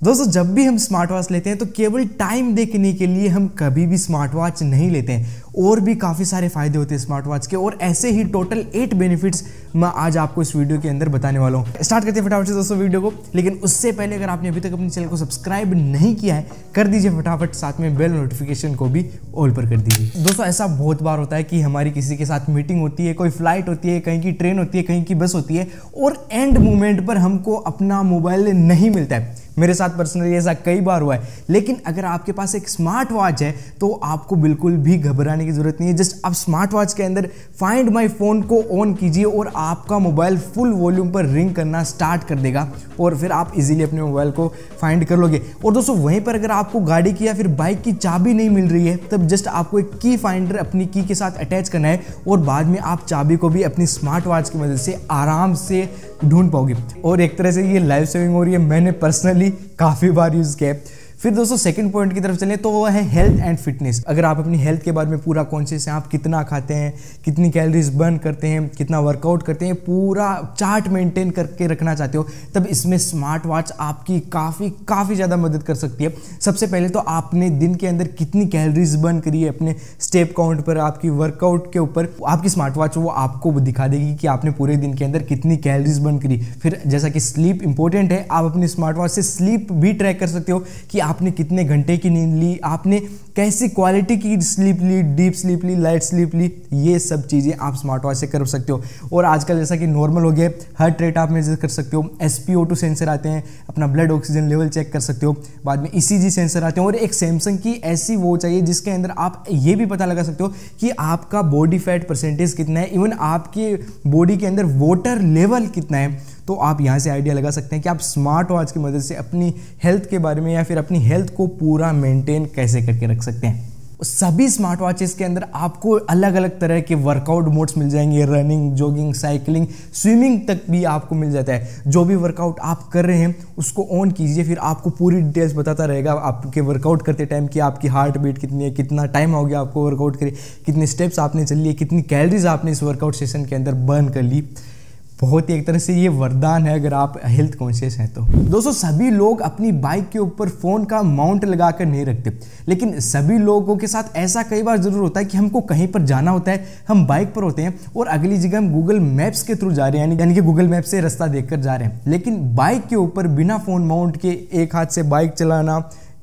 दोस्तों जब भी हम स्मार्ट वॉच लेते हैं तो केवल टाइम देखने के लिए हम कभी भी स्मार्ट वॉच नहीं लेते हैं, और भी काफ़ी सारे फायदे होते हैं स्मार्ट वॉच के। और ऐसे ही टोटल 8 बेनिफिट्स मैं आज आपको इस वीडियो के अंदर बताने वाला हूँ। स्टार्ट करते हैं फटाफट से दोस्तों वीडियो को, लेकिन उससे पहले अगर आपने अभी तक अपने चैनल को सब्सक्राइब नहीं किया है कर दीजिए फटाफट, साथ में बेल नोटिफिकेशन को भी ऑल पर कर दीजिए। दोस्तों ऐसा बहुत बार होता है कि हमारी किसी के साथ मीटिंग होती है, कोई फ्लाइट होती है, कहीं की ट्रेन होती है, कहीं की बस होती है, और एंड मोमेंट पर हमको अपना मोबाइल नहीं मिलता है। मेरे साथ पर्सनली ऐसा कई बार हुआ है। लेकिन अगर आपके पास एक स्मार्ट वॉच है तो आपको बिल्कुल भी घबराने की जरूरत नहीं है। जस्ट आप स्मार्ट वॉच के अंदर फाइंड माय फोन को ऑन कीजिए और आपका मोबाइल फुल वॉल्यूम पर रिंग करना स्टार्ट कर देगा, और फिर आप इजीली अपने मोबाइल को फाइंड कर लोगे। और दोस्तों वहीं पर अगर आपको गाड़ी की या फिर बाइक की चाबी नहीं मिल रही है तब जस्ट आपको एक की फाइंडर अपनी की के साथ अटैच करना है, और बाद में आप चाबी को भी अपनी स्मार्ट वॉच की मदद से आराम से ढूंढ पाओगे। और एक तरह से ये लाइफ सेविंग हो रही है, मैंने पर्सनली काफ़ी बार यूज़ किया है। फिर दोस्तों सेकंड पॉइंट की तरफ चलें तो वो है हेल्थ एंड फिटनेस। अगर आप अपनी हेल्थ के बारे में पूरा कॉन्शियस हैं, आप कितना खाते हैं, कितनी कैलोरीज बर्न करते हैं, कितना वर्कआउट करते हैं, पूरा चार्ट मेंटेन करके रखना चाहते हो, तब इसमें स्मार्ट वॉच आपकी काफ़ी ज़्यादा मदद कर सकती है। सबसे पहले तो आपने दिन के अंदर कितनी कैलोरीज बर्न करी है, अपने स्टेप काउंट पर, आपकी वर्कआउट के ऊपर आपकी स्मार्ट वॉच वो आपको दिखा देगी कि आपने पूरे दिन के अंदर कितनी कैलोरीज बर्न करी। फिर जैसा कि स्लीप इंपॉर्टेंट है, आप अपनी स्मार्ट वॉच से स्लीप भी ट्रैक कर सकते हो कि आपने कितने घंटे की नींद ली, आपने कैसी क्वालिटी की स्लीप ली, डीप स्लीप ली, लाइट स्लीप ली, ये सब चीज़ें आप स्मार्ट वॉच से कर सकते हो। और आजकल जैसा कि नॉर्मल हो गया, हार्ट रेट आप मेजर कर सकते हो, SpO2 सेंसर आते हैं, अपना ब्लड ऑक्सीजन लेवल चेक कर सकते हो, बाद में ECG सेंसर आते हैं, और एक सैमसंग की ऐसी वॉच चाहिए जिसके अंदर आप ये भी पता लगा सकते हो कि आपका बॉडी फैट परसेंटेज कितना है, इवन आपके बॉडी के अंदर वाटर लेवल कितना है। तो आप यहाँ से आइडिया लगा सकते हैं कि आप स्मार्ट वॉच की मदद से अपनी हेल्थ के बारे में या फिर अपनी हेल्थ को पूरा मेंटेन कैसे करके रख सकते हैं। सभी स्मार्ट वॉचेस के अंदर आपको अलग अलग तरह के वर्कआउट मोड्स मिल जाएंगे, रनिंग, जॉगिंग, साइकिलिंग, स्विमिंग तक भी आपको मिल जाता है। जो भी वर्कआउट आप कर रहे हैं उसको ऑन कीजिए, फिर आपको पूरी डिटेल्स बताता रहेगा आपके वर्कआउट करते टाइम कि आपकी हार्ट बीट कितनी है, कितना टाइम हो गया आपको वर्कआउट करे, कितने स्टेप्स आपने चल लिए, कितनी कैलोरीज आपने इस वर्कआउट सेशन के अंदर बर्न कर ली। बहुत ही एक तरह से ये वरदान है अगर आप हेल्थ कॉन्शियस हैं तो। दोस्तों सभी लोग अपनी बाइक के ऊपर फ़ोन का माउंट लगाकर नहीं रखते, लेकिन सभी लोगों के साथ ऐसा कई बार ज़रूर होता है कि हमको कहीं पर जाना होता है, हम बाइक पर होते हैं और अगली जगह हम गूगल मैप्स के थ्रू जा रहे हैं, यानी कि गूगल मैप से रास्ता देखकर जा रहे हैं। लेकिन बाइक के ऊपर बिना फ़ोन माउंट के एक हाथ से बाइक चलाना,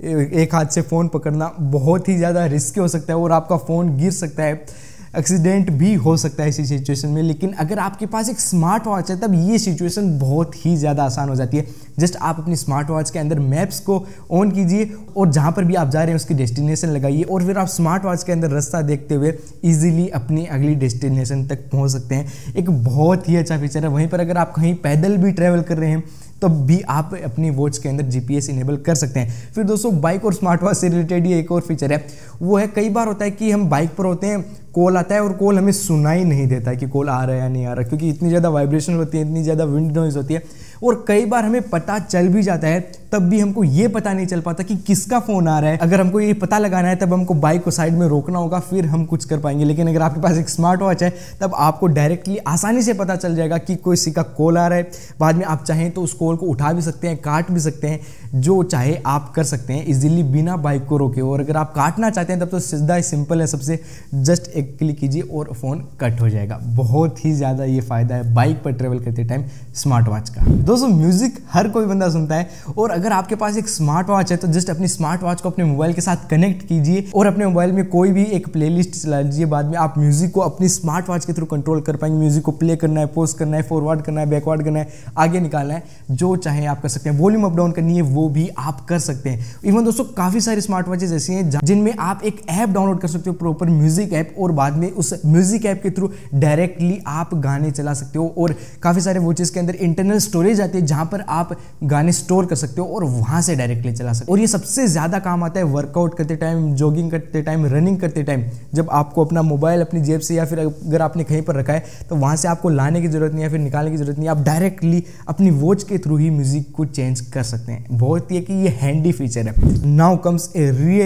एक हाथ से फ़ोन पकड़ना बहुत ही ज़्यादा रिस्की हो सकता है, और आपका फ़ोन गिर सकता है, एक्सीडेंट भी हो सकता है इसी सिचुएशन में। लेकिन अगर आपके पास एक स्मार्ट वॉच है तब ये सिचुएशन बहुत ही ज़्यादा आसान हो जाती है। जस्ट आप अपनी स्मार्ट वॉच के अंदर मैप्स को ऑन कीजिए और जहाँ पर भी आप जा रहे हैं उसकी डेस्टिनेशन लगाइए, और फिर आप स्मार्ट वॉच के अंदर रास्ता देखते हुए इजीली अपनी अगली डेस्टिनेशन तक पहुँच सकते हैं। एक बहुत ही अच्छा फीचर है। वहीं पर अगर आप कहीं पैदल भी ट्रैवल कर रहे हैं तब भी आप अपनी वॉच के अंदर GPS इनेबल कर सकते हैं। फिर दोस्तों बाइक और स्मार्ट वॉच से रिलेटेड ये एक और फीचर है, वो है कई बार होता है कि हम बाइक पर होते हैं, कॉल आता है और कॉल हमें सुनाई नहीं देता है कि कॉल आ रहा है या नहीं आ रहा, क्योंकि इतनी ज़्यादा वाइब्रेशन होती है, इतनी ज़्यादा विंड नॉइज़ होती है। और कई बार हमें पता चल भी जाता है तब भी हमको ये पता नहीं चल पाता कि किसका फ़ोन आ रहा है। अगर हमको ये पता लगाना है तब हमको बाइक को साइड में रोकना होगा, फिर हम कुछ कर पाएंगे। लेकिन अगर आपके पास एक स्मार्ट वॉच है तब आपको डायरेक्टली आसानी से पता चल जाएगा कि किसी का कॉल आ रहा है। बाद में आप चाहें तो उस कॉल को उठा भी सकते हैं, काट भी सकते हैं, जो चाहे आप कर सकते हैं इजीली बिना बाइक को रोके। और अगर आप काटना चाहते हैं तब तो सीधा सिंपल है, सबसे जस्ट एक क्लिक कीजिए और फ़ोन कट हो जाएगा। बहुत ही ज़्यादा ये फ़ायदा है बाइक पर ट्रेवल करते टाइम स्मार्ट वॉच का। दोस्तों म्यूज़िक हर कोई बंदा सुनता है, और अगर आपके पास एक स्मार्ट वॉच है तो जस्ट अपनी स्मार्ट वॉच को अपने मोबाइल के साथ कनेक्ट कीजिए और अपने मोबाइल में कोई भी एक प्लेलिस्ट चला लीजिए। बाद में आप म्यूज़िक को अपनी स्मार्ट वॉच के थ्रू कंट्रोल कर पाएंगे। म्यूज़िक को प्ले करना है, पॉज करना है, फॉरवर्ड करना है, बैकवर्ड करना है, आगे निकालना है, जो चाहे आप कर सकते हैं। वॉल्यूम अप डाउन करनी है वो भी आप कर सकते हैं। इवन दोस्तों काफ़ी सारी स्मार्ट वॉचेज ऐसी हैं जिनमें आप एक ऐप डाउनलोड कर सकते हो, प्रॉपर म्यूजिक ऐप, और बाद में उस म्यूजिक ऐप के थ्रू डायरेक्टली आप गाने चला सकते हो। और काफ़ी सारे वॉचेस के अंदर इंटरनल स्टोरेज आती है जहाँ पर आप गाने स्टोर कर सकते हो और वहाँ से डायरेक्टली चला सकते हो। और ये सबसे ज़्यादा काम आता है वर्कआउट करते टाइम, जॉगिंग करते टाइम, रनिंग करते टाइम, जब आपको अपना मोबाइल अपनी जेब से या फिर अगर आपने कहीं पर रखा है तो वहाँ से आपको लाने की जरूरत नहीं है, फिर निकालने की जरूरत नहीं है। आप डायरेक्टली अपनी वॉच के थ्रू ही म्यूजिक को चेंज कर सकते हैं। बहुत ही कि ये हैंडी फीचर है। Now comes a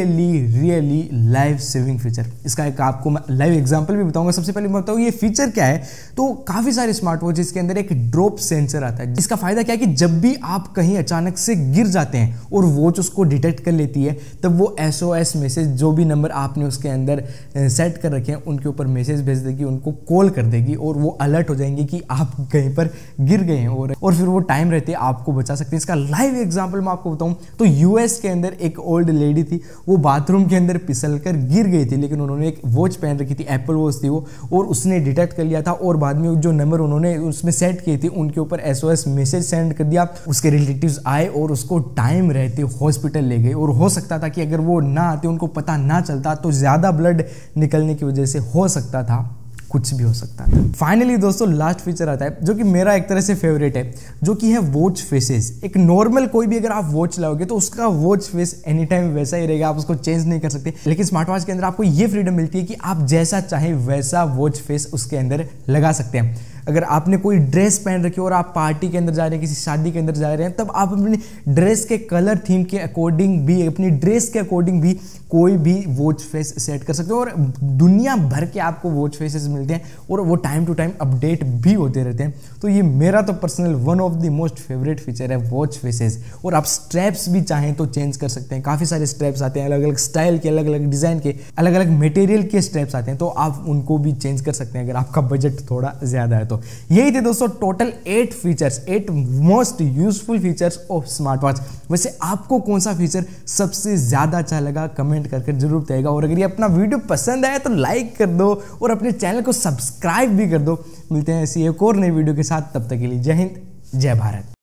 really life saving feature. इसका एक आपको मैं लाइव एग्जांपल भी बताऊंगा। सबसे पहले मैं बताऊँ ये फीचर क्या है। तो काफ़ी सारे स्मार्ट वॉचेस के अंदर एक ड्रॉप सेंसर आता है जिसका इसका फायदा क्या है कि जब भी आप कहीं अचानक से गिर जाते हैं और वॉच उसको डिटेक्ट कर लेती है, तब वो SOS मैसेज जो भी नंबर आपने उसके अंदर सेट कर रखे हैं उनके ऊपर मैसेज भेज देगी, उनको कॉल कर देगी और वो अलर्ट हो जाएंगे कि आप कहीं पर गिर गए हैं और फिर वो टाइम रहते आपको बचा सकते हैं। इसका लाइव एग्जांपल मैं आपको बताऊं तो US के अंदर एक ओल्ड लेडी थी, वो बाथरूम के अंदर फिसल कर गिर गई थी, लेकिन उन्होंने एक वॉच पहन रखी थी, एप्पल वॉच थी वो, और उसने डिटेक्ट कर लिया था और बाद में जो नंबर उन्होंने उसमें सेट किए थे उनके ऊपर SOS मैसेज सेंड कर दिया। उसके रिलेटिव्स आए और उसको टाइम रहते हॉस्पिटल ले गए, और हो सकता था कि अगर वो ना आते, उनको पता ना चलता, तो ज़्यादा ब्लड निकलने की वजह से हो सकता था, कुछ भी हो सकता था। फाइनली दोस्तों लास्ट फीचर आता है जो कि मेरा एक तरह से फेवरेट है, जो कि है वॉच फेसेस। एक नॉर्मल कोई भी अगर आप वॉच लाओगे तो उसका वॉच फेस एनी टाइम वैसा ही रहेगा, आप उसको चेंज नहीं कर सकते, लेकिन स्मार्ट वॉच के अंदर आपको ये फ्रीडम मिलती है कि आप जैसा चाहे वैसा वॉच फेस उसके अंदर लगा सकते हैं। अगर आपने कोई ड्रेस पहन रखी हो और आप पार्टी के अंदर जा रहे हैं, किसी शादी के अंदर जा रहे हैं, तब आप अपनी ड्रेस के कलर थीम के अकॉर्डिंग भी, अपनी ड्रेस के अकॉर्डिंग भी कोई भी वॉच फेस सेट कर सकते हो, और दुनिया भर के आपको वॉच फेसेस मिलते हैं और वो टाइम टू टाइम अपडेट भी होते रहते हैं। तो ये मेरा तो personal one of the most favourite feature है वॉच फेसेस। और आप स्ट्रैप्स भी चाहें तो चेंज कर सकते हैं, काफ़ी सारे स्ट्रैप्स आते हैं, अलग अलग स्टाइल के, अलग अलग डिज़ाइन के, अलग अलग मटेरियल के स्ट्रैप्स आते हैं, तो आप उनको भी चेंज कर सकते हैं अगर आपका बजट थोड़ा ज़्यादा है तो। यही थे दोस्तों total 8 features, 8 most useful features of smart watch. वैसे आपको कौन सा फीचर सबसे ज़्यादा अच्छा लगा कमेंट करके जरूर बताइएगा, और अगर ये अपना वीडियो पसंद आया तो लाइक कर दो और अपने चैनल को सब्सक्राइब भी कर दो। मिलते हैं ऐसी एक और नई वीडियो के साथ, तब तक के लिए जय हिंद, जय भारत।